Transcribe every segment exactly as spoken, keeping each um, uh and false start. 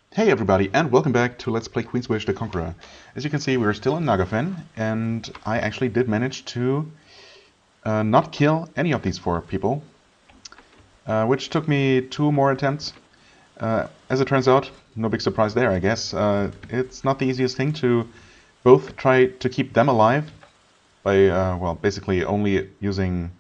Hey everybody, and welcome back to Let's Play Queen's Wish the Conqueror. As you can see, we're still in Nagafen, and I actually did manage to uh, not kill any of these four people, uh, which took me two more attempts. Uh, as it turns out, no big surprise there, I guess. Uh, it's not the easiest thing to both try to keep them alive by, uh, well, basically only using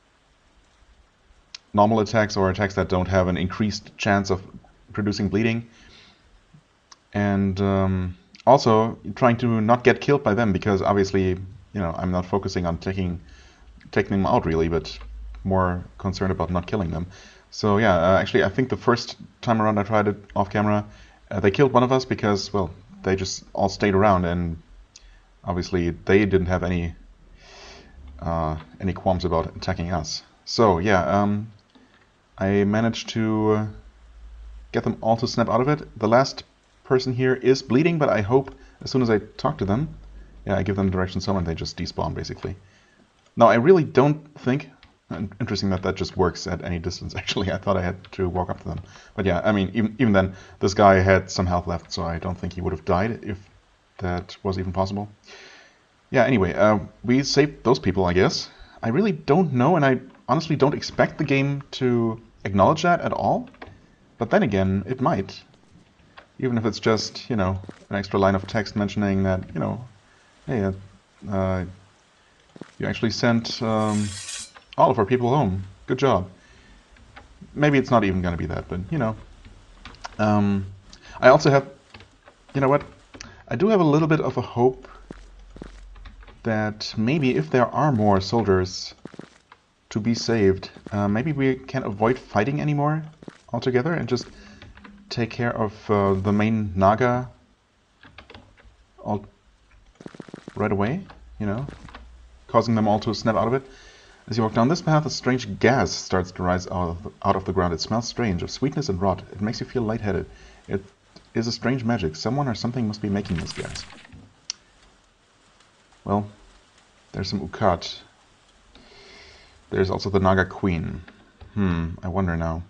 normal attacks or attacks that don't have an increased chance of producing bleeding. And um, also trying to not get killed by them, because obviously, you know, I'm not focusing on taking taking them out really, but more concerned about not killing them. So yeah, uh, actually, I think the first time around I tried it off camera, uh, they killed one of us because, well, they just all stayed around, and obviously they didn't have any uh, any qualms about attacking us. So yeah, um, I managed to uh, get them all to snap out of it. The last person here is bleeding, but I hope as soon as I talk to them, yeah, I give them direction so and they just despawn basically. Now I really don't think, interesting that that just works at any distance actually, I thought I had to walk up to them. But yeah, I mean, even, even then, this guy had some health left, so I don't think he would have died if that was even possible. Yeah, anyway, uh, we saved those people, I guess. I really don't know, and I honestly don't expect the game to acknowledge that at all. But then again, it might. Even if it's just, you know, an extra line of text mentioning that, you know, hey, uh, uh, you actually sent um, all of our people home. Good job. Maybe it's not even going to be that, but, you know. Um, I also have, you know what, I do have a little bit of a hope that maybe if there are more soldiers to be saved, uh, maybe we can avoid fighting anymore altogether and just take care of uh, the main Naga all right away, you know, causing them all to snap out of it. As you walk down this path, a strange gas starts to rise out of the, out of the ground. It smells strange, of sweetness and rot. It makes you feel lightheaded. It is a strange magic. Someone or something must be making this gas. Well, there's some Ukat. There's also the Naga Queen. Hmm, I wonder now.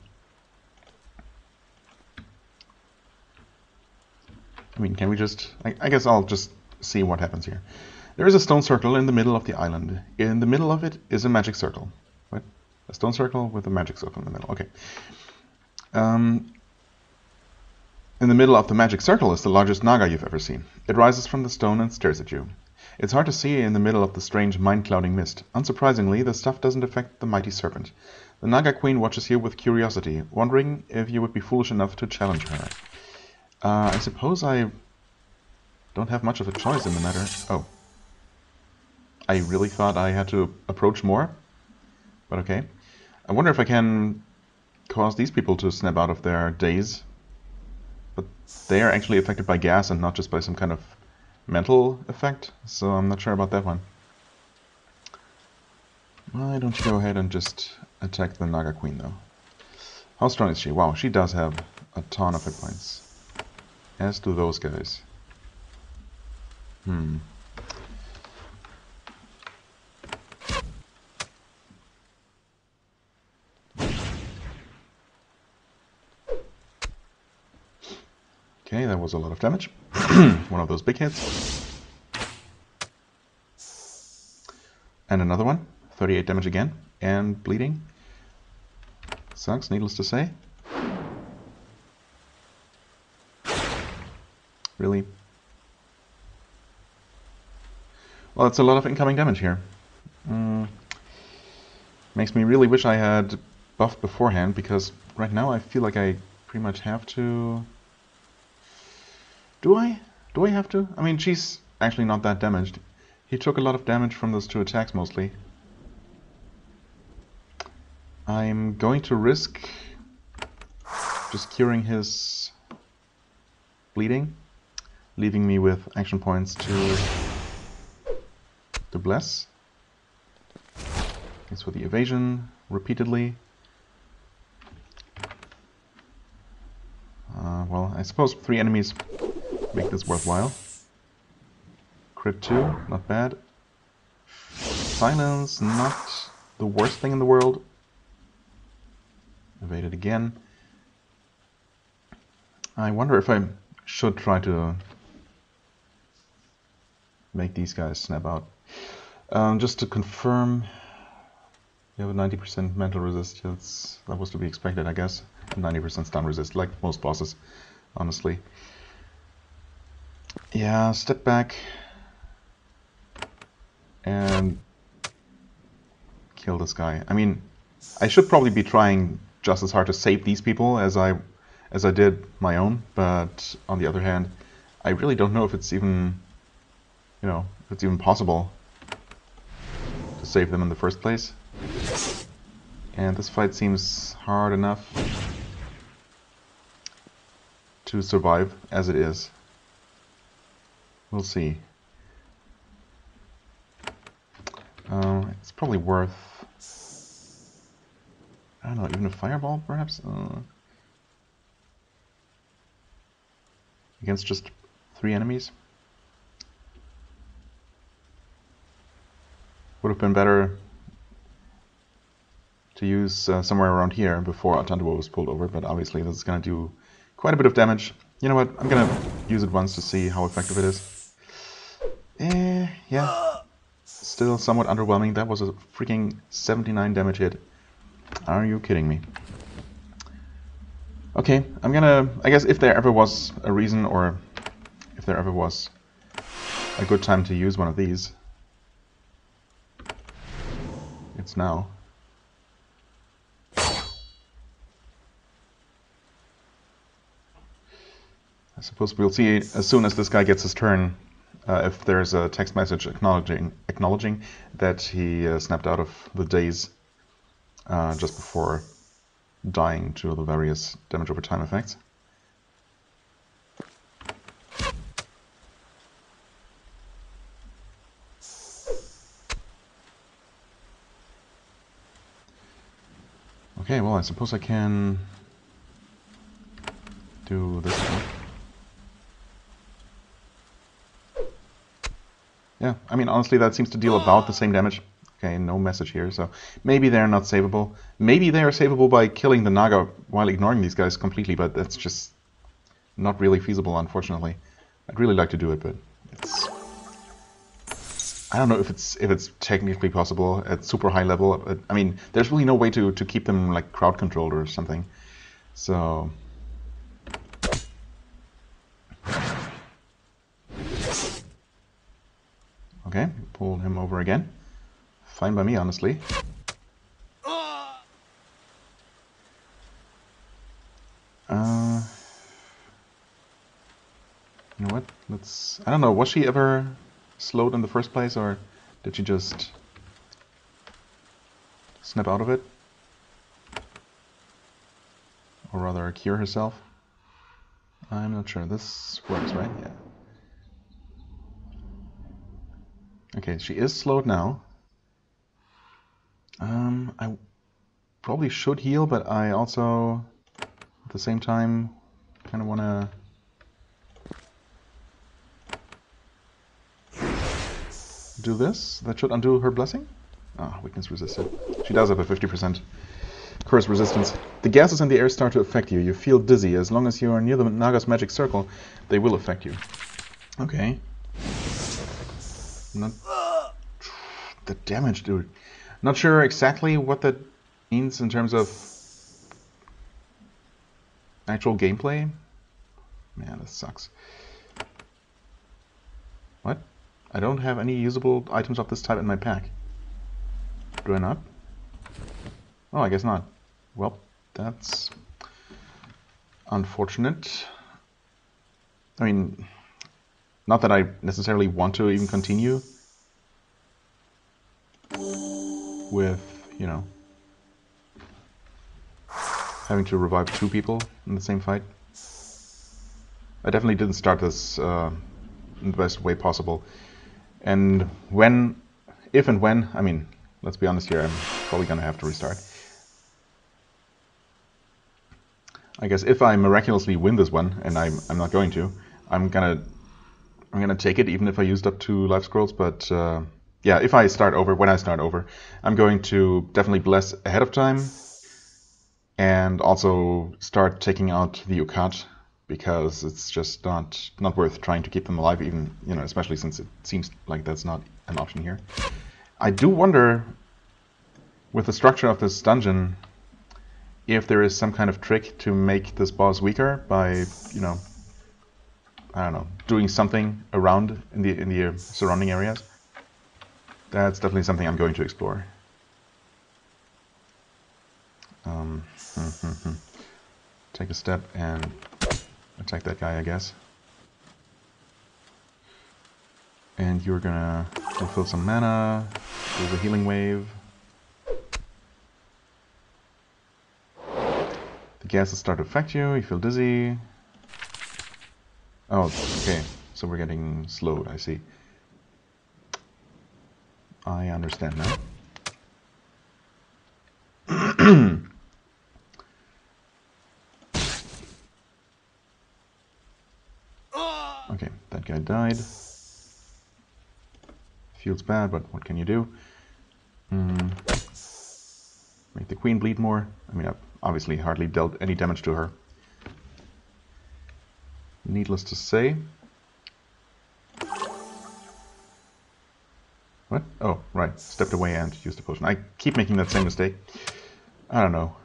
I mean, can we just... I, I guess I'll just see what happens here. There is a stone circle in the middle of the island. In the middle of it is a magic circle. What? A stone circle with a magic circle in the middle. Okay. Um, in the middle of the magic circle is the largest Naga you've ever seen. It rises from the stone and stares at you. It's hard to see in the middle of the strange mind-clouding mist. Unsurprisingly, the stuff doesn't affect the mighty serpent. The Naga Queen watches you with curiosity, wondering if you would be foolish enough to challenge her. Uh, I suppose I don't have much of a choice in the matter. Oh. I really thought I had to approach more. But okay. I wonder if I can cause these people to snap out of their daze. But they are actually affected by gas and not just by some kind of mental effect. So I'm not sure about that one. Why don't you go ahead and just attack the Naga Queen though? How strong is she? Wow, she does have a ton of hit points. As do those guys. Hmm. Okay, that was a lot of damage. One of those big hits. And another one. thirty-eight damage again. And bleeding. Sucks, needless to say. Really? Well, it's a lot of incoming damage here. Mm. Makes me really wish I had buffed beforehand, because right now I feel like I pretty much have to... Do I? Do I have to? I mean, she's actually not that damaged. He took a lot of damage from those two attacks mostly. I'm going to risk just curing his bleeding, leaving me with action points to to bless. Thanks for the evasion repeatedly. Uh, well, I suppose three enemies make this worthwhile. Crit two, not bad. Silence, not the worst thing in the world. Evaded again. I wonder if I should try to make these guys snap out. Um, just to confirm, you have a ninety percent mental resistance. That was to be expected, I guess. And ninety percent stun resist, like most bosses, honestly. Yeah, step back and kill this guy. I mean, I should probably be trying just as hard to save these people as I as I did my own, but on the other hand, I really don't know if it's even, you know, if it's even possible to save them in the first place. And this fight seems hard enough to survive as it is. We'll see. Uh, it's probably worth, I don't know, even a fireball perhaps? Uh, against just three enemies? Would have been better to use uh, somewhere around here before Atantuo was pulled over, but obviously this is going to do quite a bit of damage. You know what, I'm going to use it once to see how effective it is. Eh, yeah. Still somewhat underwhelming. That was a freaking seventy-nine damage hit. Are you kidding me? Okay, I'm gonna... I guess if there ever was a reason, or if there ever was a good time to use one of these, it's now. I suppose we'll see as soon as this guy gets his turn, uh, if there's a text message acknowledging acknowledging that he uh, snapped out of the daze uh, just before dying to the various damage over time effects. Okay, well, I suppose I can do this one. Yeah, I mean, honestly, that seems to deal about the same damage. Okay, no message here, so maybe they're not savable. Maybe they are savable by killing the Naga while ignoring these guys completely, but that's just not really feasible, unfortunately. I'd really like to do it, but it's... I don't know if it's if it's technically possible at super high level. But, I mean, there's really no way to, to keep them like crowd controlled or something. So... Okay, pull him over again. Fine by me, honestly. Uh, you know what? Let's... I don't know, was she ever slowed in the first place, or did she just snap out of it? Or rather, cure herself? I'm not sure. This works, right? Yeah. Okay, she is slowed now. Um, I probably should heal, but I also, at the same time, kind of want to do this. That should undo her blessing. Ah, oh, weakness resisted. She does have a fifty percent curse resistance. The gases in the air start to affect you. You feel dizzy. As long as you are near the Naga's magic circle, they will affect you. Okay. Not the damage, dude. Not sure exactly what that means in terms of actual gameplay. Man, this sucks. What? I don't have any usable items of this type in my pack. Do I not? Oh, I guess not. Well, that's unfortunate. I mean, not that I necessarily want to even continue with, you know, having to revive two people in the same fight. I definitely didn't start this uh, in the best way possible. And when, if and when, I mean, let's be honest here, I'm probably gonna have to restart. I guess if I miraculously win this one, and I'm, I'm not going to, I'm gonna I'm gonna take it even if I used up two life scrolls, but uh, yeah, if I start over, when I start over, I'm going to definitely bless ahead of time, and also start taking out the Ukat because it's just not not worth trying to keep them alive, even, you know, especially since it seems like that's not an option here. I do wonder, with the structure of this dungeon, if there is some kind of trick to make this boss weaker by, you know, I don't know, doing something around in the in the surrounding areas. That's definitely something I'm going to explore. Um, take a step and attack that guy, I guess. And you're gonna refill some mana, do the healing wave. The gases start to affect you, you feel dizzy. Oh, okay, so we're getting slowed, I see. I understand now. Okay, that guy died. Feels bad, but what can you do? Mm. Make the queen bleed more. I mean, I've obviously hardly dealt any damage to her. Needless to say. What? Oh, right. Stepped away and used the potion. I keep making that same mistake. I don't know.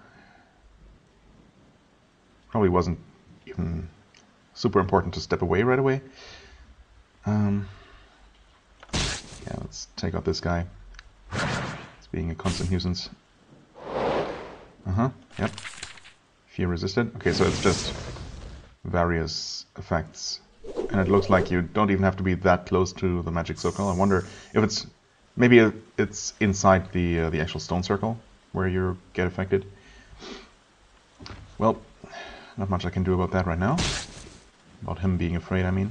Probably wasn't even super important to step away right away. Um, yeah, let's take out this guy. It's being a constant nuisance. Uh-huh, yep. Fear resisted. Okay, so it's just various effects. And it looks like you don't even have to be that close to the magic circle. I wonder if it's... Maybe it's inside the, uh, the actual stone circle where you get affected. Well, not much I can do about that right now. About him being afraid, I mean.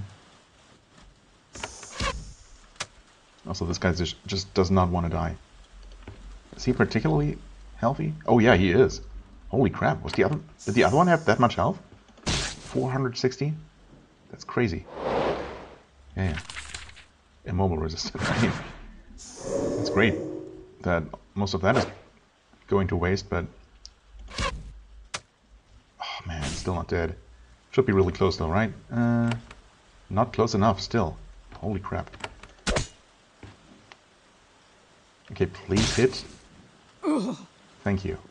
Also, this guy just, just does not want to die. Is he particularly healthy? Oh yeah, he is. Holy crap, was the other... Did the other one have that much health? four hundred sixty? That's crazy. Yeah, yeah. Immobile resistant. I mean, it's great that most of that is going to waste, but... Oh man, still not dead. Should be really close though, right? Uh, not close enough still. Holy crap. Okay, please hit. Thank you.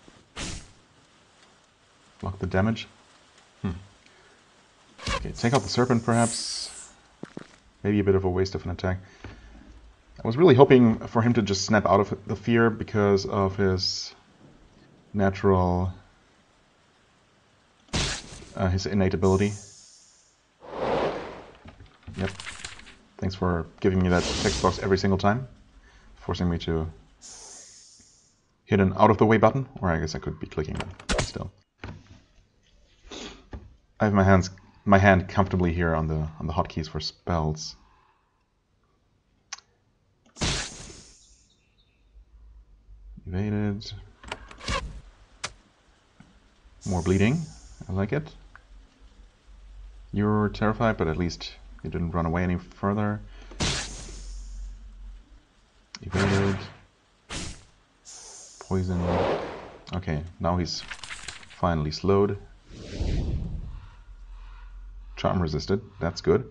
Block the damage. Hmm. Okay, take out the serpent perhaps. Maybe a bit of a waste of an attack. I was really hoping for him to just snap out of the fear because of his natural... Uh, his innate ability. Yep. Thanks for giving me that text box every single time. Forcing me to hit an out-of-the-way button. Or I guess I could be clicking still. I have my hands, my hand comfortably here on the on the hotkeys for spells. Evaded. More bleeding. I like it. You're terrified, but at least you didn't run away any further. Evaded. Poison. Okay, now he's finally slowed. Charm resisted. That's good.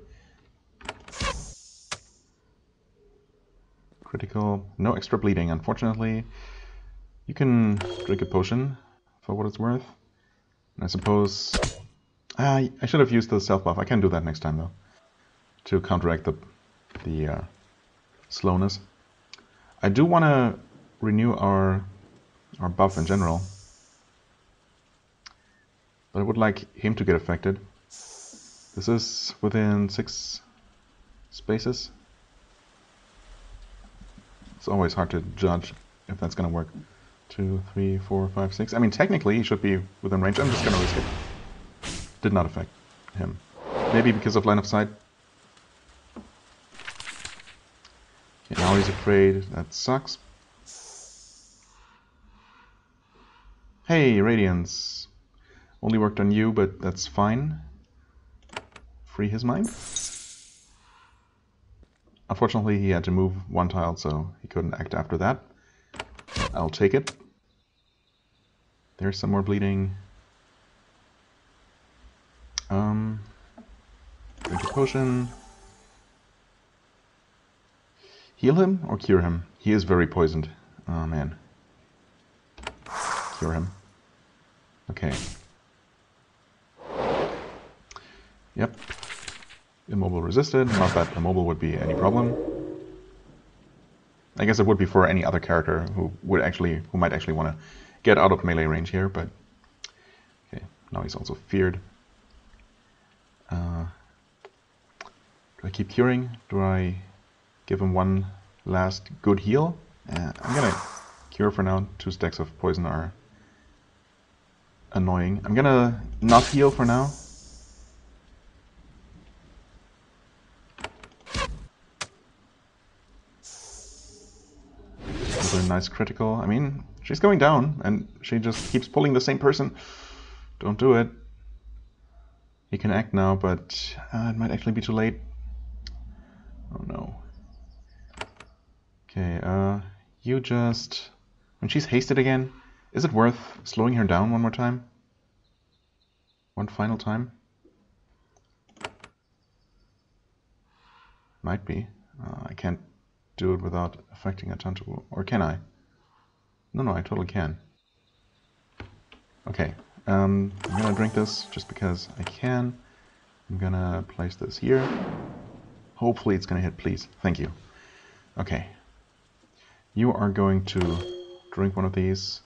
Critical. No extra bleeding, unfortunately. You can drink a potion for what it's worth. And I suppose... Uh, I should have used the self buff. I can do that next time though, to counteract the the uh, slowness. I do want to renew our our buff in general, but I would like him to get affected. This is within six spaces. It's always hard to judge if that's going to work. Two, three, four, five, six. I mean, technically he should be within range. I'm just going to risk it. Did not affect him. Maybe because of line of sight. Okay, now he's afraid. That sucks. Hey, Radiance. Only worked on you, but that's fine. Free his mind. Unfortunately, he had to move one tile, so he couldn't act after that. I'll take it. There's some more bleeding. Um, drink a potion. Heal him or cure him? He is very poisoned. Oh man. Cure him. Okay. Yep. Immobile resisted. Not that immobile would be any problem. I guess it would be for any other character who would actually, who might actually want to get out of melee range here, but okay. Now he's also feared. Uh, do I keep curing? Do I give him one last good heal? Uh, I'm gonna cure for now. Two stacks of poison are annoying. I'm gonna not heal for now. A nice critical. I mean, she's going down, and she just keeps pulling the same person. Don't do it. He can act now, but uh, it might actually be too late. Oh no. Okay, uh, you just... When she's hasted again, is it worth slowing her down one more time? One final time? Might be. Uh, I can't do it without affecting Atantuo, or can I? No, no, I totally can. Okay, um, I'm gonna drink this just because I can. I'm gonna place this here. Hopefully it's gonna hit, please. Thank you. Okay. You are going to drink one of these.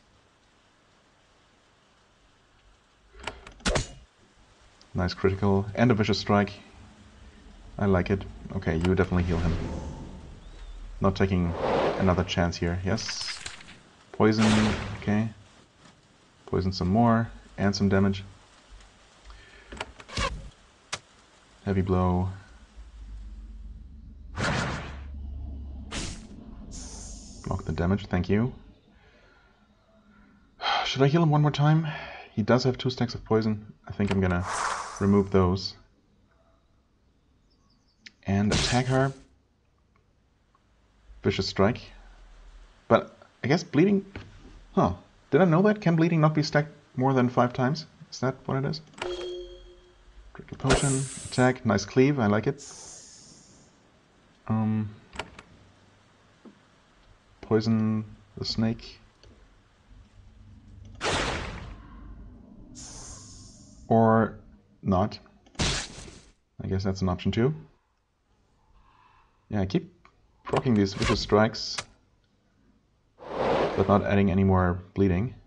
Nice critical and a vicious strike. I like it. Okay, you definitely heal him. Not taking another chance here. Yes. Poison. Okay. Poison some more. And some damage. Heavy blow. Block the damage. Thank you. Should I heal him one more time? He does have two stacks of poison. I think I'm gonna remove those. And attack her. Vicious strike. But I guess bleeding... Huh. Did I know that? Can bleeding not be stacked more than five times? Is that what it is? Drink a potion. Attack. Nice cleave. I like it. Um, poison the snake. Or not. I guess that's an option too. Yeah, I keep proccing these vicious strikes, but not adding any more bleeding.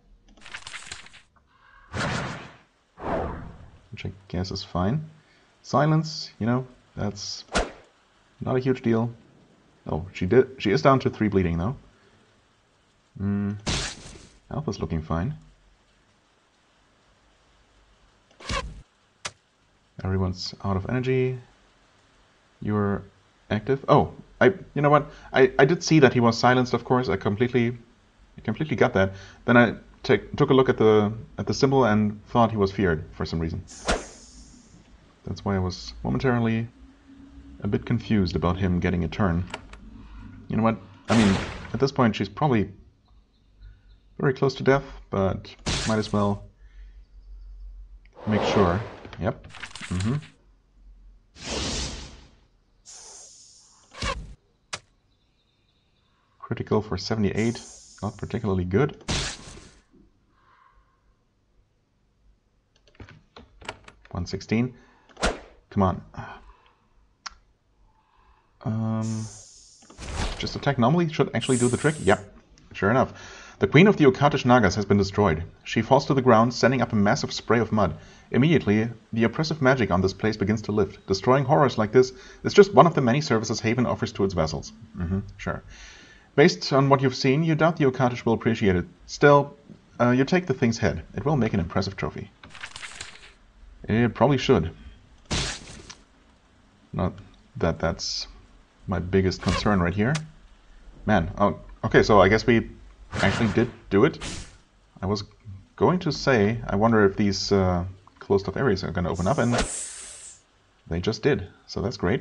Which I guess is fine. Silence, you know, that's not a huge deal. Oh, she did. She is down to three bleeding though. Mm, health is looking fine. Everyone's out of energy. You're active. Oh, I. You know what? I I did see that he was silenced. Of course, I completely, I completely got that. Then I take, took a look at the at the symbol and thought he was feared for some reason. That's why I was momentarily a bit confused about him getting a turn. You know what? I mean, at this point she's probably very close to death, but might as well make sure. Yep. Mm-hmm. Critical for seventy-eight. Not particularly good. one sixteen. Come on. Um, just attack normally should actually do the trick. Yep. Sure enough. The queen of the Okatish Nagas has been destroyed. She falls to the ground, sending up a massive spray of mud. Immediately, the oppressive magic on this place begins to lift. Destroying horrors like this is just one of the many services Haven offers to its vassals. Mm-hmm, sure. Based on what you've seen, you doubt the Okatish will appreciate it. Still, uh, you take the thing's head. It will make an impressive trophy. It probably should. Not that that's my biggest concern right here. Man, oh, okay, so I guess we actually did do it. I was going to say, I wonder if these uh, closed off areas are going to open up, and they just did, so that's great.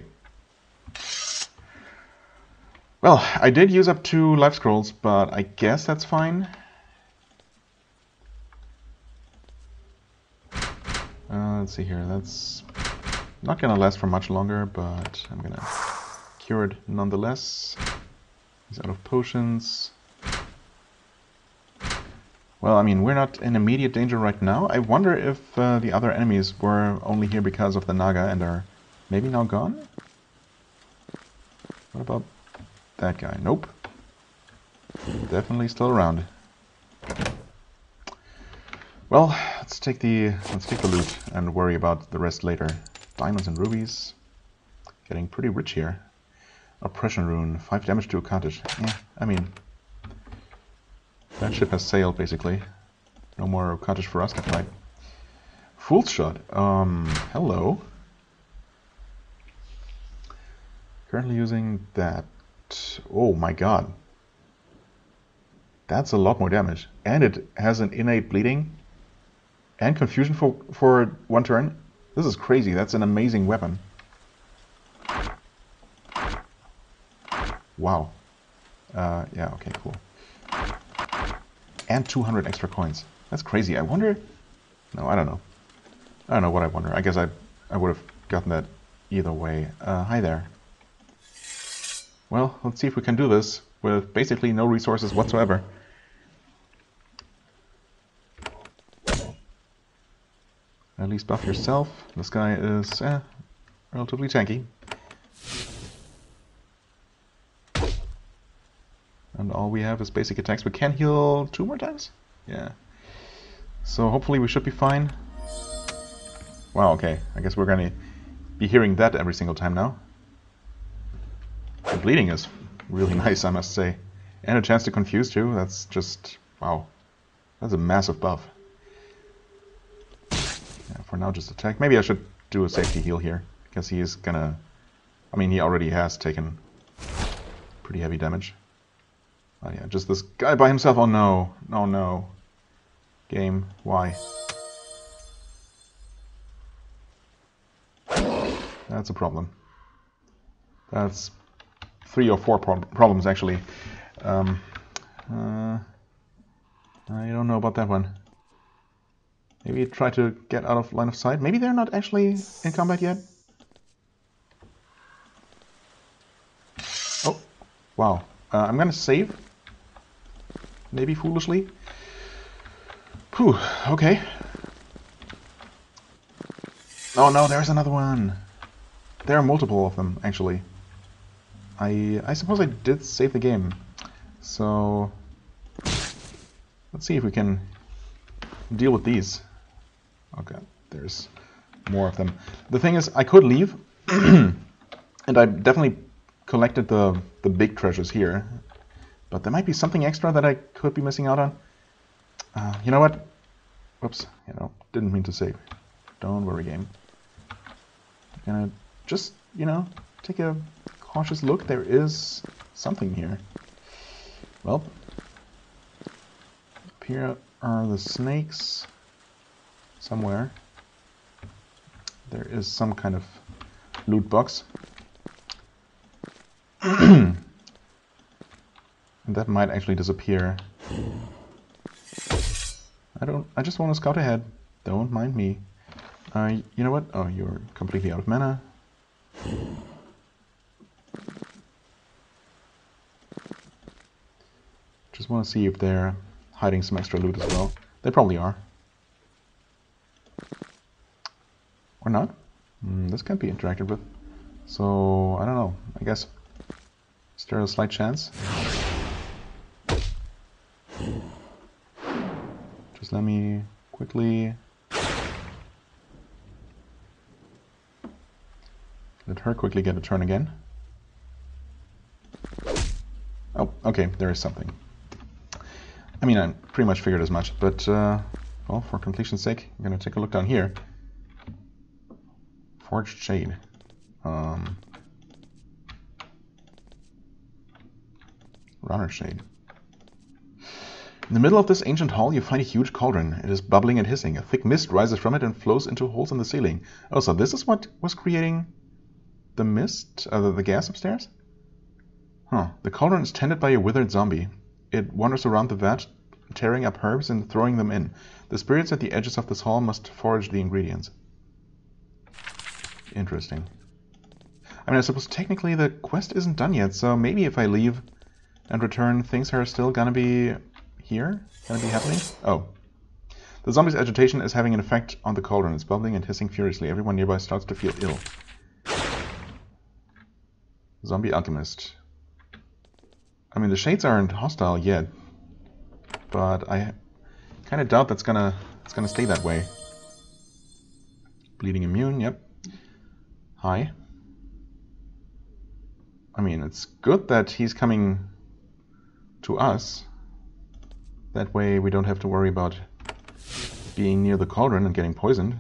Well, I did use up two life scrolls, but I guess that's fine. Uh, Uh, let's see here. That's not gonna last for much longer, but I'm gonna cure it nonetheless. He's out of potions. Well, I mean, we're not in immediate danger right now. I wonder if uh, the other enemies were only here because of the Naga and are maybe now gone? What about that guy? Nope. Definitely still around. Well, let's take the let's take the loot and worry about the rest later. Diamonds and rubies. Getting pretty rich here. Oppression rune, five damage to a cottage. Yeah, I mean, that ship has sailed basically. No more cottage for us to fight. Fool's shot. Um, hello. Currently using that. Oh my god. That's a lot more damage. And it has an innate bleeding and confusion for, for one turn. This is crazy. That's an amazing weapon. Wow. Uh, yeah, okay, cool. And two hundred extra coins. That's crazy. I wonder... No, I don't know. I don't know what I wonder. I guess I, I would have gotten that either way. Uh, hi there. Well, let's see if we can do this with basically no resources whatsoever. At least buff yourself. This guy is eh, relatively tanky. And all we have is basic attacks. We can heal two more times? Yeah. So hopefully we should be fine. Wow, okay. I guess we're going to be hearing that every single time now. The bleeding is really nice, I must say. And a chance to confuse too. That's just... wow. That's a massive buff. Yeah, for now just attack. Maybe I should do a safety heal here. Because he is gonna... I mean, he already has taken pretty heavy damage. Oh yeah, just this guy by himself. Oh no. Oh no. Game. Why? That's a problem. That's three or four pro problems actually. Um, uh, I don't know about that one. Maybe try to get out of line of sight. Maybe they're not actually in combat yet. Oh, wow. Uh, I'm gonna save. Maybe foolishly. Whew, okay. Oh no, there's another one. There are multiple of them, actually. I I suppose I did save the game. So let's see if we can deal with these. Okay, there's more of them. The thing is, I could leave, and I definitely collected the the big treasures here. But there might be something extra that I could be missing out on. Uh, you know what? Whoops. You know, didn't mean to save. Don't worry, game. I'm gonna just, you know, take a cautious look. There is something here. Well, up here are the snakes. Somewhere. There is some kind of loot box. And that might actually disappear. I don't. I just want to scout ahead. Don't mind me. Uh, you know what? Oh, you're completely out of mana. Just want to see if they're hiding some extra loot as well. They probably are. Or not. Mm, this can't be interacted with. So, I don't know. I guess. Is there a slight chance? Just let me quickly let her quickly get a turn again. Oh, okay, there is something. I mean, I pretty much figured as much, but uh, well, for completion's sake, I'm gonna take a look down here. Forged Shade. Um, Runner Shade. In the middle of this ancient hall, you find a huge cauldron. It is bubbling and hissing. A thick mist rises from it and flows into holes in the ceiling. Oh, so this is what was creating the mist? Uh, the, the gas upstairs? Huh. The cauldron is tended by a withered zombie. It wanders around the vat, tearing up herbs and throwing them in. The spirits at the edges of this hall must forage the ingredients. Interesting. I mean, I suppose technically the quest isn't done yet, so maybe if I leave and return, things are still gonna be here? Gonna be happening? Oh. The zombie's agitation is having an effect on the cauldron. It's bubbling and hissing furiously. Everyone nearby starts to feel ill. Zombie alchemist. I mean, the shades aren't hostile yet, but I kind of doubt that's gonna it's gonna stay that way. Bleeding immune, yep. Hi. I mean, it's good that he's coming to us. That way we don't have to worry about being near the cauldron and getting poisoned.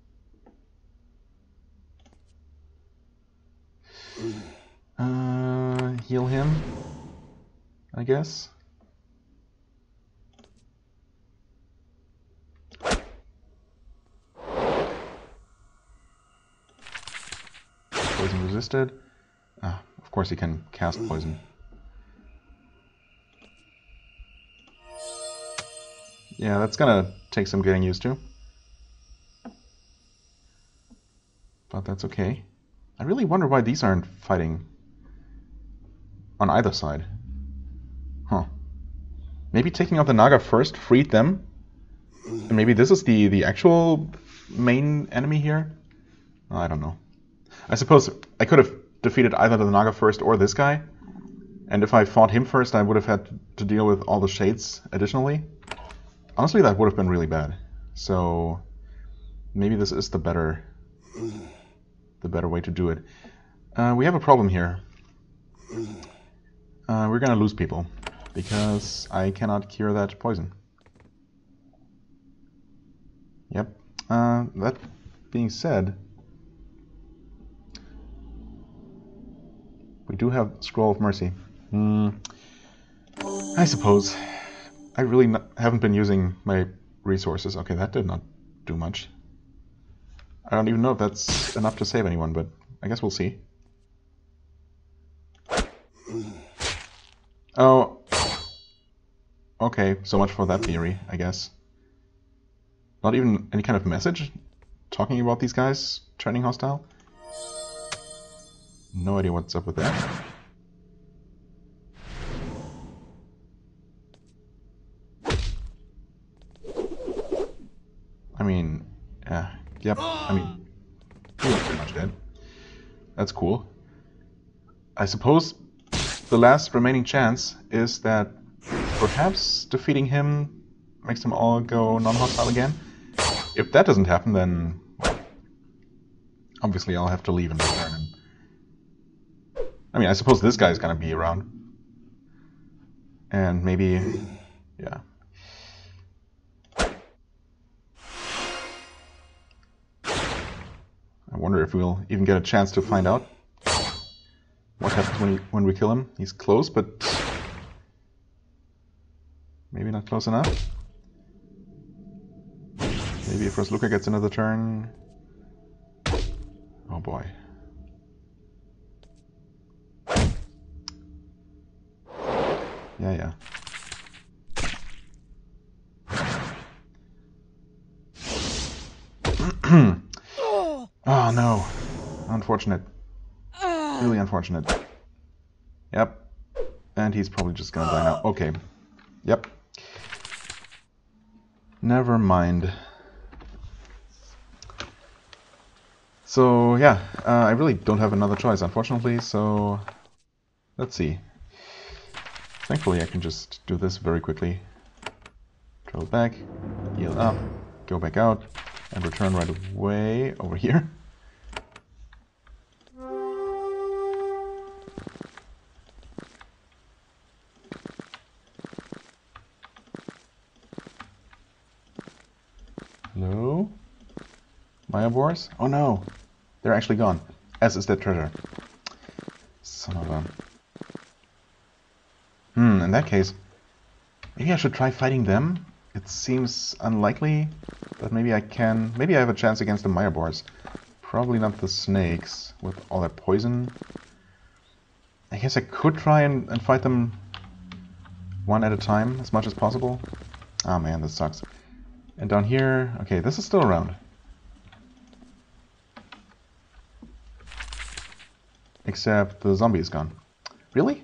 Uh, heal him, I guess. Poison resisted. Ah, of course he can cast poison. Yeah, that's gonna take some getting used to. But that's okay. I really wonder why these aren't fighting on either side. Huh. Maybe taking out the Naga first freed them? And maybe this is the, the actual main enemy here? I don't know. I suppose I could have defeated either the Naga first or this guy. And if I fought him first, I would have had to deal with all the shades additionally. Honestly, that would have been really bad. So maybe this is the better, the better way to do it. Uh, we have a problem here. Uh, we're gonna lose people because I cannot cure that poison. Yep. Uh, that being said, we do have Scroll of Mercy. Hmm. I suppose. I really not, haven't been using my resources. Okay, that did not do much. I don't even know if that's enough to save anyone, but I guess we'll see. Oh. Okay, so much for that theory, I guess. Not even any kind of message talking about these guys turning hostile? No idea what's up with that. I mean, yeah, yep, I mean, he was pretty much dead. That's cool. I suppose the last remaining chance is that perhaps defeating him makes them all go non-hostile again. If that doesn't happen, then well, obviously I'll have to leave and return. And I mean, I suppose this guy's gonna be around. And maybe, yeah. I wonder if we'll even get a chance to find out what happens when, he, when we kill him. He's close, but maybe not close enough. Maybe if Rosluka gets another turn. Oh boy. Yeah, yeah. Oh no. Unfortunate. Really unfortunate. Yep. And he's probably just gonna die now. Okay. Yep. Never mind. So, yeah. Uh, I really don't have another choice, unfortunately, so let's see. Thankfully, I can just do this very quickly. Travel back, heal up, go back out, and return right away over here. Hello? Maya boars? Oh no! They're actually gone. As is their treasure. Son of a... Hmm, in that case, maybe I should try fighting them? It seems unlikely, but maybe I can... Maybe I have a chance against the Maya boars. Probably not the snakes, with all that poison. I guess I could try and, and fight them one at a time, as much as possible. Ah man, this sucks. And down here... Okay, this is still around. Except the zombie is gone. Really?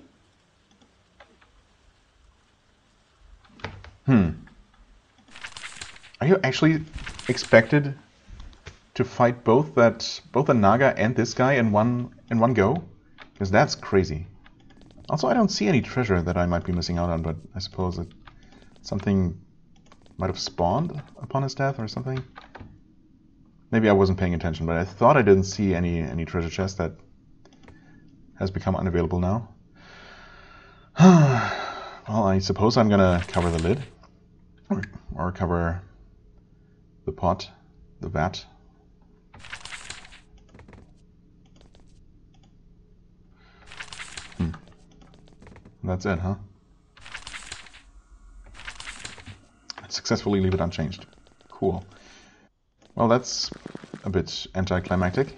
Hmm. Are you actually expected to fight both that both the Naga and this guy in one in one go? Because that's crazy. Also, I don't see any treasure that I might be missing out on, but I suppose it, something might have spawned upon his death or something. Maybe I wasn't paying attention, but I thought I didn't see any any treasure chest that has become unavailable now. Well, I suppose I'm gonna cover the lid, or, or cover the pot, the vat. Hmm. That's it, huh? Successfully leave it unchanged. Cool. Well, that's a bit anticlimactic.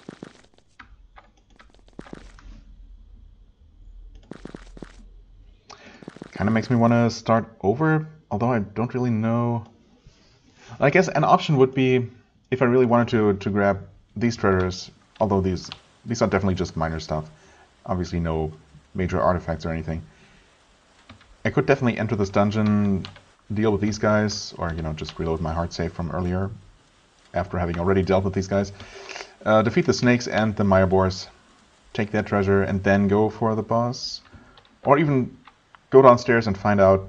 Kind of makes me want to start over, although I don't really know. I guess an option would be, if I really wanted to, to grab these treasures, although these these are definitely just minor stuff, obviously no major artifacts or anything. I could definitely enter this dungeon, deal with these guys, or you know just reload my hard save from earlier, after having already dealt with these guys. Uh, defeat the snakes and the Mire boars, take their treasure, and then go for the boss. Or even go downstairs and find out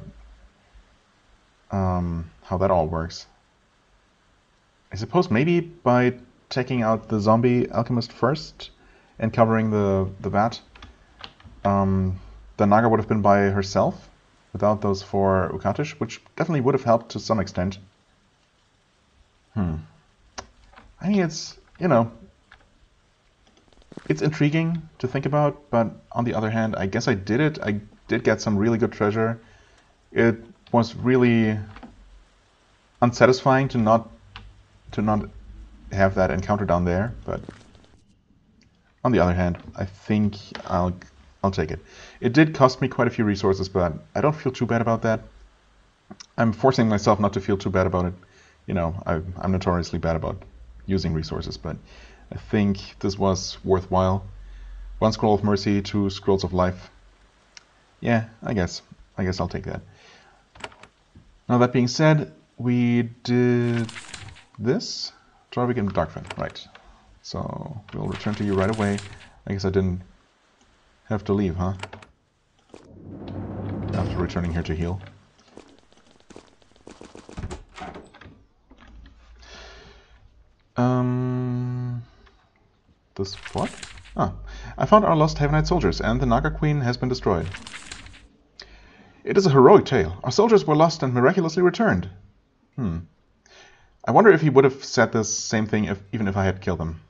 um, how that all works. I suppose maybe by taking out the zombie alchemist first and covering the, the vat, um, the Naga would have been by herself without those four Ukatish, which definitely would have helped to some extent. Hmm. I mean, it's, you know, it's intriguing to think about, but on the other hand, I guess I did it. I did get some really good treasure. It was really unsatisfying to not to not have that encounter down there, but on the other hand, I think I'll I'll take it. It did cost me quite a few resources, but I don't feel too bad about that. I'm forcing myself not to feel too bad about it. You know, I, I'm notoriously bad about using resources, but I think this was worthwhile. One scroll of mercy, two scrolls of life. Yeah, I guess. I guess I'll take that. Now that being said, we did this. Jarvik and Darkfen, right. So we'll return to you right away. I guess I didn't have to leave, huh? After returning here to heal. Um, this what? Ah, I found our lost Havenite soldiers, and the Naga Queen has been destroyed. It is a heroic tale. Our soldiers were lost and miraculously returned. Hmm. I wonder if he would have said this same thing if even if I had killed them.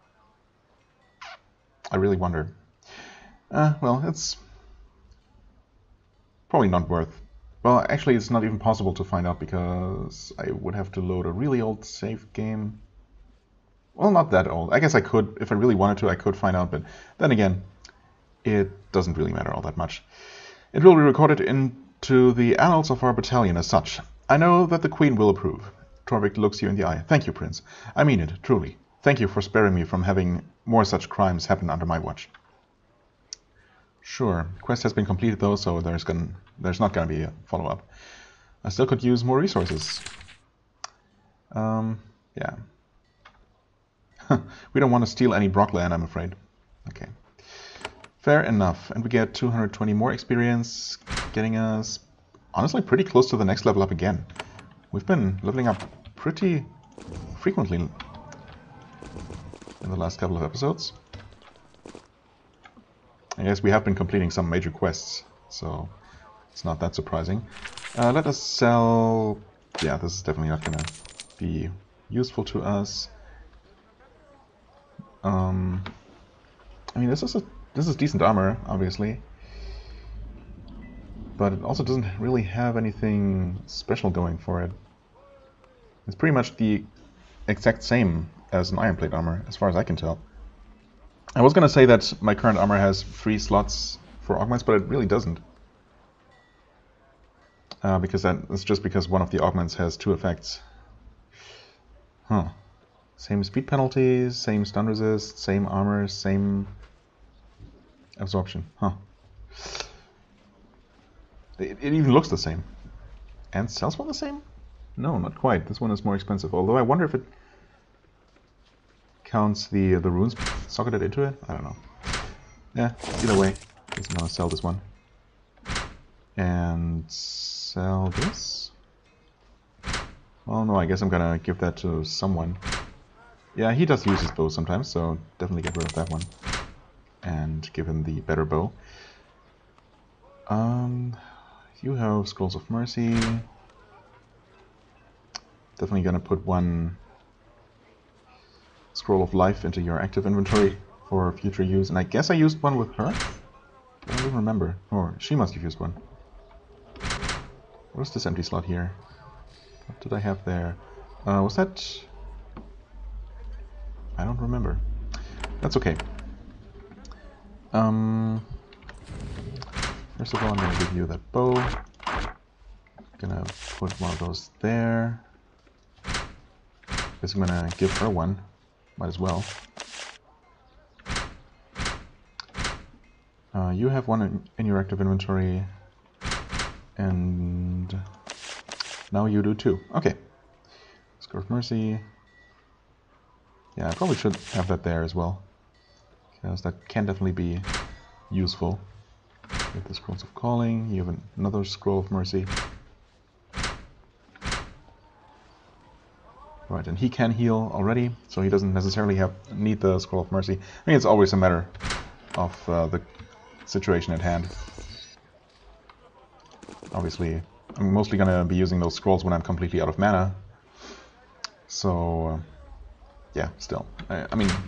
I really wonder. Uh, well, it's probably not worth. Well, actually, it's not even possible to find out because I would have to load a really old save game. Well, not that old. I guess I could, if I really wanted to, I could find out, but then again, it doesn't really matter all that much. It will be recorded into the annals of our battalion as such. I know that the Queen will approve. Torvik looks you in the eye. Thank you, Prince. I mean it, truly. Thank you for sparing me from having more such crimes happen under my watch. Sure. Quest has been completed though, so there's gonna, there's not going to be a follow-up. I still could use more resources. Um, yeah. We don't want to steal any Brockland, I'm afraid. Okay. Fair enough. And we get two hundred twenty more experience, getting us, honestly, pretty close to the next level up again. We've been leveling up pretty frequently in the last couple of episodes. I guess we have been completing some major quests, so it's not that surprising. Uh, let us sell... Yeah, this is definitely not going to be useful to us. Um, I mean, this is a this is decent armor, obviously, but it also doesn't really have anything special going for it. It's pretty much the exact same as an iron plate armor, as far as I can tell. I was gonna say that my current armor has three slots for augments, but it really doesn't, uh, because that is just because one of the augments has two effects. Huh. Same speed penalties, same stun resist, same armor, same Absorption, huh. It, it even looks the same. And sells one the same? No, not quite. This one is more expensive. Although I wonder if it counts the the runes socketed into it. I don't know. Yeah, either way, I guess I'm gonna sell this one and sell this. Well, no, I guess I'm gonna give that to someone. Yeah, he does use his bow sometimes, so definitely get rid of that one and give him the better bow. Um, you have Scrolls of Mercy. Definitely gonna put one Scroll of Life into your active inventory for future use. And I guess I used one with her? I don't even remember. Or she must have used one. What is this empty slot here? What did I have there? Uh, was that... I don't remember. That's okay. Um, first of all, I'm gonna give you that bow. Gonna put one of those there. Guess I'm gonna give her one. Might as well. Uh, you have one in, in your active inventory, and now you do too. Okay. Scroll of Mercy. Yeah, I probably should have that there as well, because that can definitely be useful. With the Scrolls of Calling, you have another Scroll of Mercy. Right, and he can heal already, so he doesn't necessarily have need the Scroll of Mercy. I think it's always a matter of uh, the situation at hand. Obviously, I'm mostly going to be using those scrolls when I'm completely out of mana. So, uh, yeah, still. I, I mean,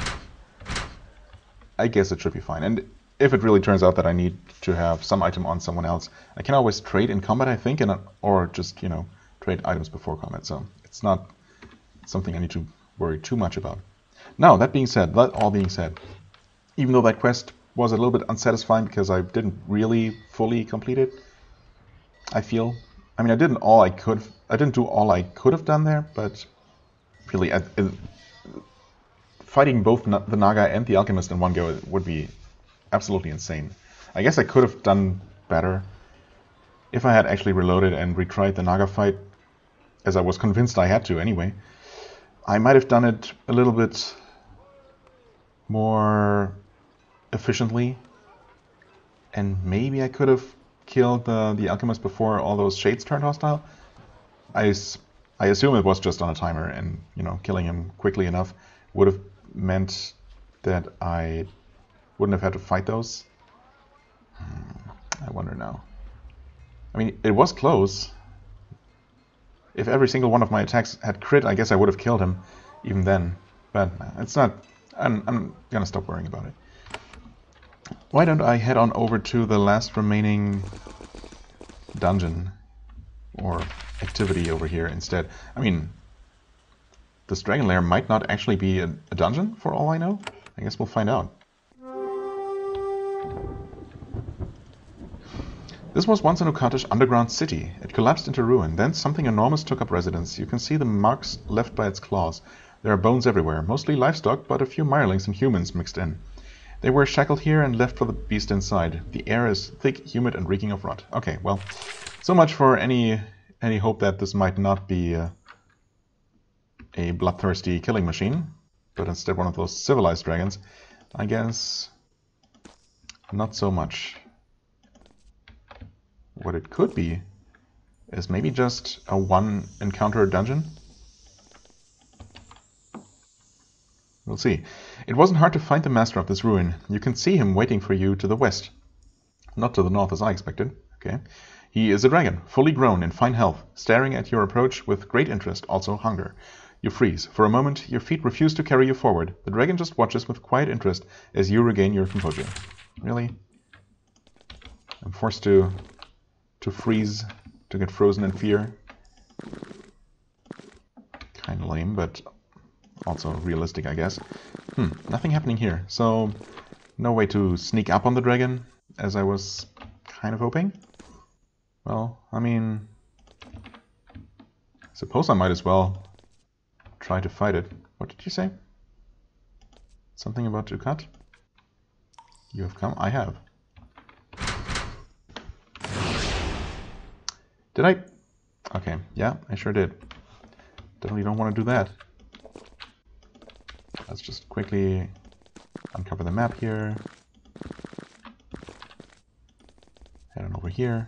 I guess it should be fine. And if it really turns out that I need to have some item on someone else, I can always trade in combat, I think, and or just, you know, trade items before combat. So it's not something I need to worry too much about. Now, that being said, that all being said, even though that quest was a little bit unsatisfying because I didn't really fully complete it, I feel. I mean, I didn't all I could. I didn't do all I could have done there, but really, I, it, fighting both Na the Naga and the Alchemist in one go would be absolutely insane. I guess I could have done better if I had actually reloaded and retried the Naga fight, as I was convinced I had to anyway. I might have done it a little bit more efficiently, and maybe I could have killed the, the Alchemist before all those shades turned hostile. I, I assume it was just on a timer, and, you know, killing him quickly enough would have meant that I wouldn't have had to fight those. Hmm, I wonder now. I mean, it was close. If every single one of my attacks had crit, I guess I would have killed him even then. But it's not... I'm, I'm gonna stop worrying about it. Why don't I head on over to the last remaining dungeon or activity over here instead? I mean, this dragon lair might not actually be a, a dungeon for all I know. I guess we'll find out. This was once an Occultish underground city. It collapsed into ruin. Then something enormous took up residence. You can see the marks left by its claws. There are bones everywhere, mostly livestock, but a few mirelings and humans mixed in. They were shackled here and left for the beast inside. The air is thick, humid, and reeking of rot. Okay, well, so much for any any hope that this might not be uh, a bloodthirsty killing machine, but instead one of those civilized dragons. I guess not so much. What it could be is maybe just a one encounter dungeon. We'll see. It wasn't hard to find the master of this ruin. You can see him waiting for you to the west. Not to the north as I expected. Okay. He is a dragon, fully grown, in fine health, staring at your approach with great interest, also hunger. You freeze. For a moment, your feet refuse to carry you forward. The dragon just watches with quiet interest as you regain your composure. Really? I'm forced to to freeze, to get frozen in fear. Kinda lame, but also realistic, I guess. Hmm, nothing happening here. So, no way to sneak up on the dragon, as I was kind of hoping. Well, I mean, I suppose I might as well try to fight it. What did you say? Something about to cut? You have come? I have. Did I? Okay, yeah, I sure did. Definitely don't want to do that. Let's just quickly uncover the map here. Head on over here.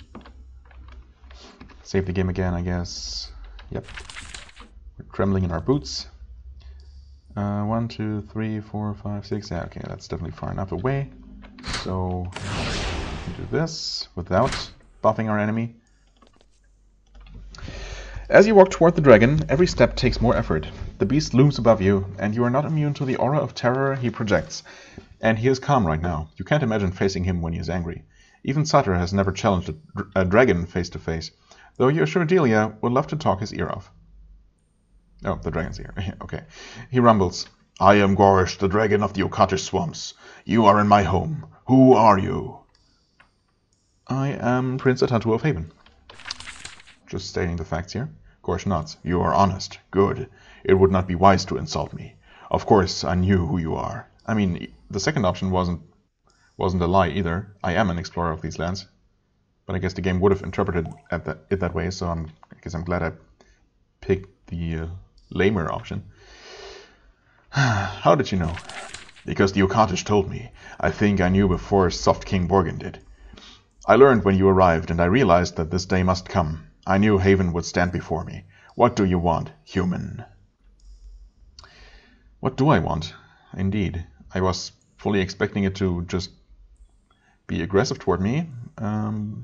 Save the game again, I guess. Yep. We're trembling in our boots. Uh, one, two, three, four, five, six. Yeah, okay, that's definitely far enough away. So we can do this without buffing our enemy. As you walk toward the dragon, every step takes more effort. The beast looms above you, and you are not immune to the aura of terror he projects. And he is calm right now. You can't imagine facing him when he is angry. Even Sutter has never challenged a, dr a dragon face to face, though you're sure Delia would love to talk his ear off. Oh, the dragon's ear. Okay. He rumbles. I am Gorish, the dragon of the Okatish swamps. You are in my home. Who are you? I am Prince Atantuo of Haven. Just stating the facts here. Gorish nods. You are honest. Good. It would not be wise to insult me. Of course, I knew who you are. I mean, the second option wasn't wasn't a lie either. I am an explorer of these lands. But I guess the game would have interpreted at that, it that way, so I'm, I guess I'm glad I picked the uh, lamer option. How did you know? Because the Okatish told me. I think I knew before Soft King Borgin did. I learned when you arrived, and I realized that this day must come. I knew Haven would stand before me. What do you want, human? What do I want? Indeed. I was fully expecting it to just be aggressive toward me. Um,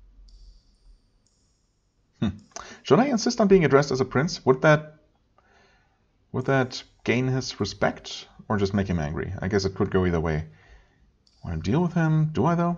hmm. Should I insist on being addressed as a prince? Would that, would that gain his respect, or just make him angry? I guess it could go either way. Want to deal with him? Do I, though?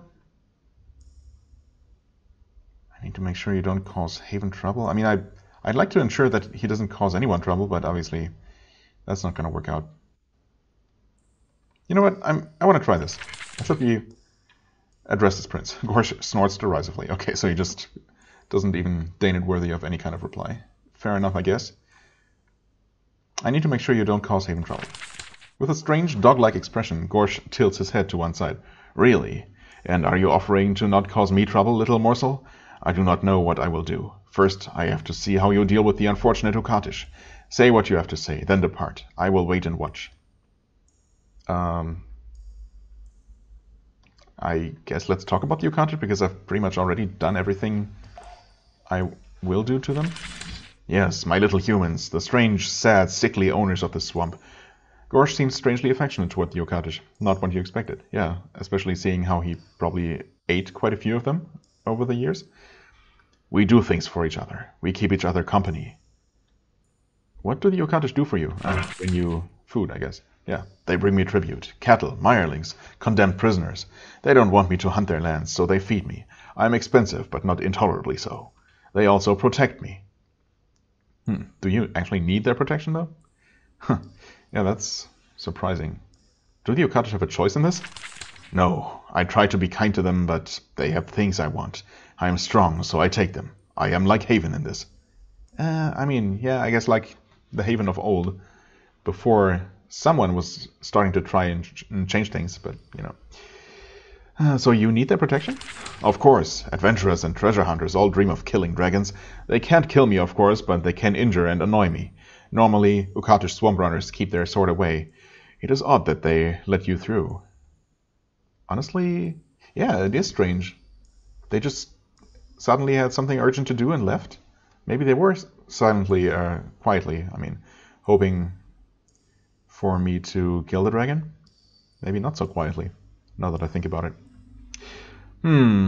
I need to make sure you don't cause Haven trouble. I mean, I, I'd like to ensure that he doesn't cause anyone trouble, but obviously that's not going to work out. You know what? I'm, I want to try this. I should be addressed as Prince. Gorsh snorts derisively. Okay, so he just doesn't even deign it worthy of any kind of reply. Fair enough, I guess. I need to make sure you don't cause Haven trouble. With a strange dog-like expression, Gorsh tilts his head to one side. Really? And are you offering to not cause me trouble, little morsel? I do not know what I will do. First, I have to see how you deal with the unfortunate Okatish. Say what you have to say, then depart. I will wait and watch. Um, I guess let's talk about the Okatish, because I've pretty much already done everything I will do to them. Yes, my little humans, the strange, sad, sickly owners of the swamp. Gorsh seems strangely affectionate toward the Okatish. Not what you expected, yeah, especially seeing how he probably ate quite a few of them over the years. We do things for each other. We keep each other company. What do the Okatish do for you? Uh, bring you food, I guess. Yeah, they bring me tribute. Cattle, mirelings, condemned prisoners. They don't want me to hunt their lands, so they feed me. I'm expensive, but not intolerably so. They also protect me. Hmm. Do you actually need their protection, though? Huh. Yeah, that's surprising. Do the Okatish have a choice in this? No, I try to be kind to them, but they have things I want. I am strong, so I take them. I am like Haven in this. Uh, I mean, yeah, I guess like the Haven of old, before someone was starting to try and, ch and change things, but, you know. Uh, so you need their protection? Of course. Adventurers and treasure hunters all dream of killing dragons. They can't kill me, of course, but they can injure and annoy me. Normally, Okatish swamp runners keep their sword away. It is odd that they let you through. Honestly, yeah, it is strange. They just suddenly had something urgent to do and left. Maybe they were silently, uh, quietly, I mean, hoping for me to kill the dragon. Maybe not so quietly, now that I think about it. Hmm.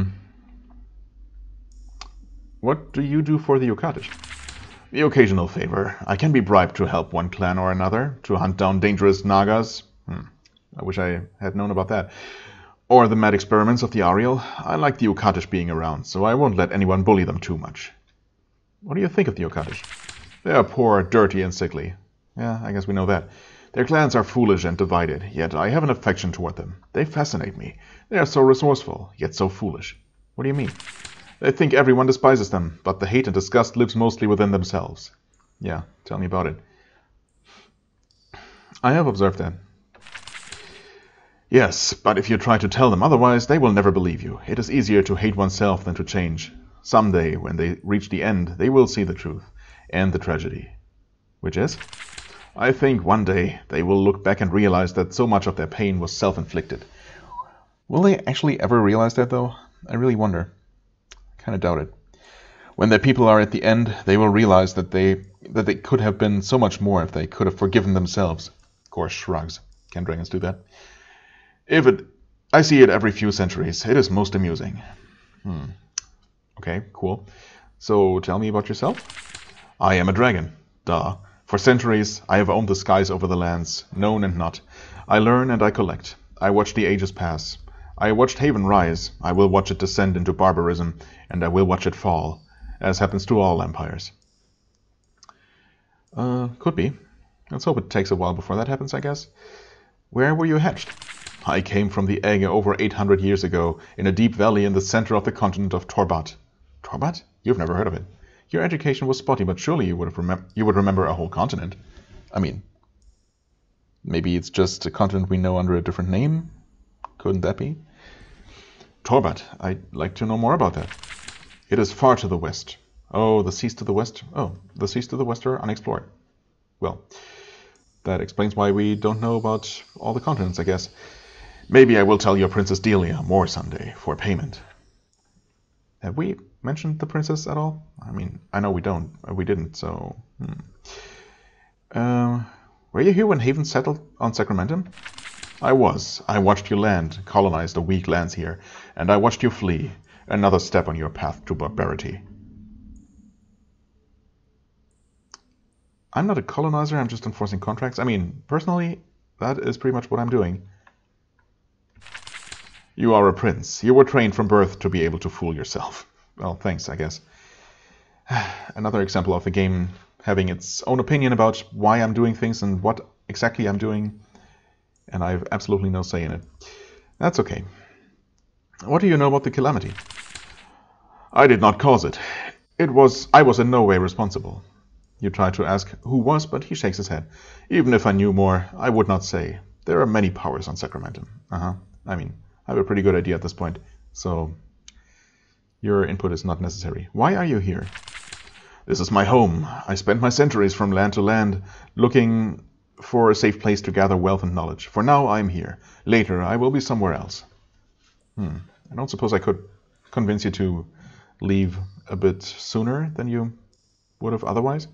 What do you do for the Okatish? The occasional favor. I can be bribed to help one clan or another, to hunt down dangerous Nagas. Hmm. I wish I had known about that. Or the mad experiments of the Ariel. I like the Okatish being around, so I won't let anyone bully them too much. What do you think of the Okatish? They are poor, dirty, and sickly. Yeah, I guess we know that. Their clans are foolish and divided, yet I have an affection toward them. They fascinate me. They are so resourceful, yet so foolish. What do you mean? They think everyone despises them, but the hate and disgust lives mostly within themselves. Yeah, tell me about it. I have observed that. Yes, but if you try to tell them otherwise, they will never believe you. It is easier to hate oneself than to change. Someday, when they reach the end, they will see the truth and the tragedy. Which is? I think one day they will look back and realize that so much of their pain was self-inflicted. Will they actually ever realize that, though? I really wonder. I kind of doubt it. When their people are at the end, they will realize that they that they could have been so much more if they could have forgiven themselves. Of course, shrugs. Can dragons do that? If it, I see it every few centuries. It is most amusing. Hmm. Okay, cool. So tell me about yourself. I am a dragon. Duh. For centuries, I have owned the skies over the lands, known and not. I learn and I collect. I watch the ages pass. I watched Haven rise. I will watch it descend into barbarism, and I will watch it fall, as happens to all empires. Uh, could be. Let's hope it takes a while before that happens, I guess. Where were you hatched? I came from the egg over eight hundred years ago, in a deep valley in the center of the continent of Torbat. Torbat? You've never heard of it. Your education was spotty, but surely you would have remem you would remember a whole continent. I mean, maybe it's just a continent we know under a different name? Couldn't that be? Torbat. I'd like to know more about that. It is far to the west. Oh, the seas to the west? Oh, the seas to the west are unexplored. Well, that explains why we don't know about all the continents, I guess. Maybe I will tell your Princess Delia more someday, for payment. Have we mentioned the princess at all? I mean, I know we don't. We didn't, so... Hmm. Uh, were you here when Haven settled on Sacramentum? I was. I watched you land, colonize the weak lands here, and I watched you flee. Another step on your path to barbarity. I'm not a colonizer, I'm just enforcing contracts. I mean, personally, that is pretty much what I'm doing. You are a prince. You were trained from birth to be able to fool yourself. Well, thanks, I guess. Another example of the game having its own opinion about why I'm doing things and what exactly I'm doing, and I have absolutely no say in it. That's okay. What do you know about the calamity? I did not cause it. It was I was in no way responsible. You try to ask who was, but he shakes his head. Even if I knew more, I would not say. There are many powers on Sacramentum. Uh-huh. I mean, I have a pretty good idea at this point, so your input is not necessary. Why are you here? This is my home. I spent my centuries from land to land, looking for a safe place to gather wealth and knowledge. For now, I am here. Later, I will be somewhere else. Hmm. I don't suppose I could convince you to leave a bit sooner than you would have otherwise?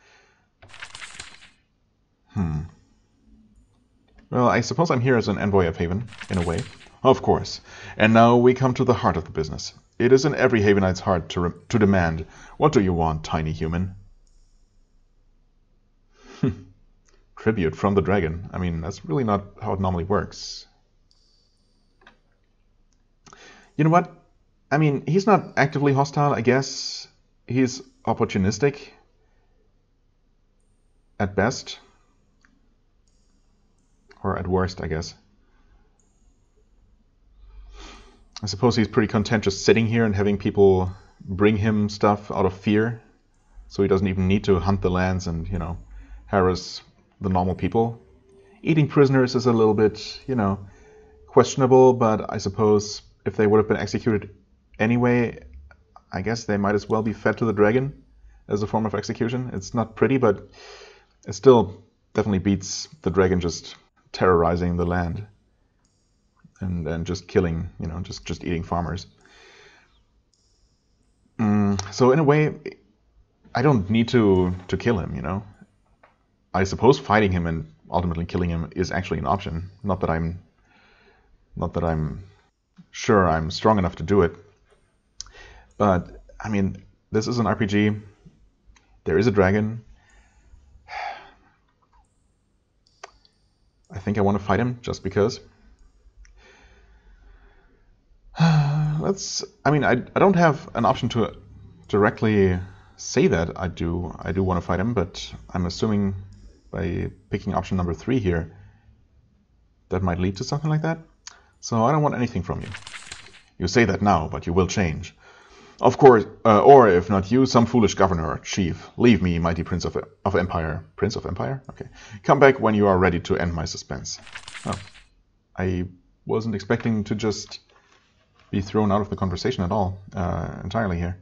Hmm. Well, I suppose I'm here as an envoy of Haven, in a way. Of course. And now we come to the heart of the business. It is in every Havenite's heart to, to demand, what do you want, tiny human? Tribute from the dragon. I mean, that's really not how it normally works. You know what? I mean, he's not actively hostile, I guess. He's opportunistic. At best. Or at worst, I guess. I suppose he's pretty content just sitting here and having people bring him stuff out of fear. So he doesn't even need to hunt the lands and, you know, harass the normal people. Eating prisoners is a little bit, you know, questionable, but I suppose if they would have been executed anyway, I guess they might as well be fed to the dragon as a form of execution. It's not pretty, but it still definitely beats the dragon just terrorizing the land and, and just killing, you know, just, just eating farmers. Mm, so in a way, I don't need to, to kill him, you know. I suppose fighting him and ultimately killing him is actually an option. Not that I'm, not that I'm sure I'm strong enough to do it. But, I mean, this is an R P G. There is a dragon. I think I want to fight him just because. Let's, I mean, I, I don't have an option to directly say that I do, I do want to fight him, but I'm assuming by picking option number three here, that might lead to something like that. So I don't want anything from you. You say that now, but you will change. Of course, uh, or if not you, some foolish governor or chief. Leave me, mighty prince of, of empire. Prince of empire? Okay. Come back when you are ready to end my suspense. Oh. I wasn't expecting to just be thrown out of the conversation at all, uh, entirely here.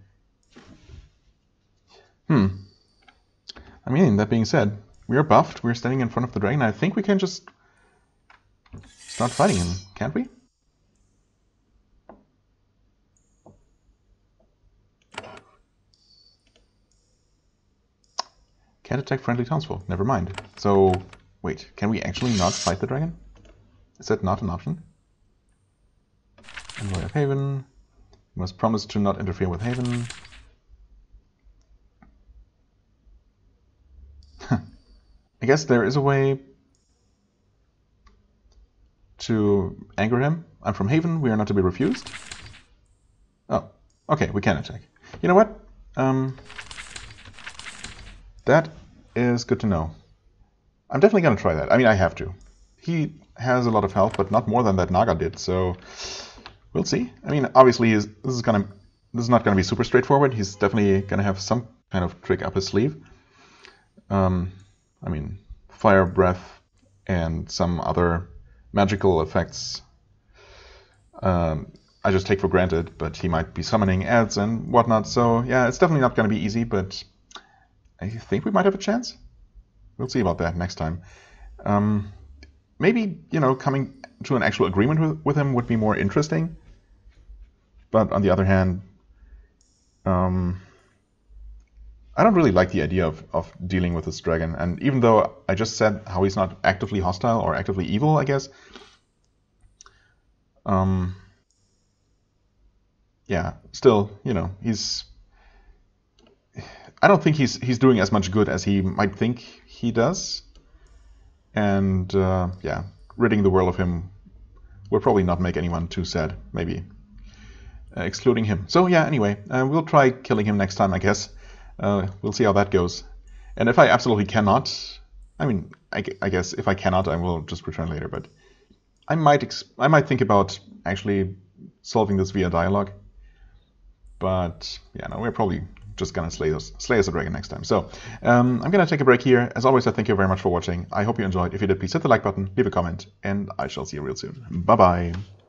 Hmm. I mean, that being said, we are buffed, we're standing in front of the dragon. I think we can just start fighting him, can't we? Can't attack friendly townsfolk, never mind. So, wait, can we actually not fight the dragon? Is that not an option? Envoy of Haven. You must promise to not interfere with Haven. I guess there is a way to anger him. I'm from Haven, we are not to be refused. Oh, okay, we can attack. You know what? Um, that is good to know. I'm definitely going to try that. I mean, I have to. He has a lot of health, but not more than that Naga did, so we'll see. I mean, obviously, this is gonna this is not going to be super straightforward. He's definitely going to have some kind of trick up his sleeve. Um, I mean, fire breath and some other magical effects um, I just take for granted, but he might be summoning ads and whatnot, so yeah, it's definitely not going to be easy, but I think we might have a chance. We'll see about that next time. Um, maybe, you know, coming to an actual agreement with, with him would be more interesting, but on the other hand, um, I don't really like the idea of, of dealing with this dragon, and even though I just said how he's not actively hostile or actively evil, I guess, um, yeah, still, you know, he's... I don't think he's he's doing as much good as he might think he does, and uh, yeah, ridding the world of him will probably not make anyone too sad, maybe, uh, excluding him. So yeah, anyway, uh, we'll try killing him next time, I guess. Uh, we'll see how that goes. And if I absolutely cannot, I mean, I, I guess if I cannot, I will just return later. But I might ex I might think about actually solving this via dialogue. But yeah, no, we're probably just gonna slay us, slay us a dragon next time. So um, I'm gonna take a break here. As always, I thank you very much for watching. I hope you enjoyed. If you did, please hit the like button, leave a comment, and I shall see you real soon. Bye bye.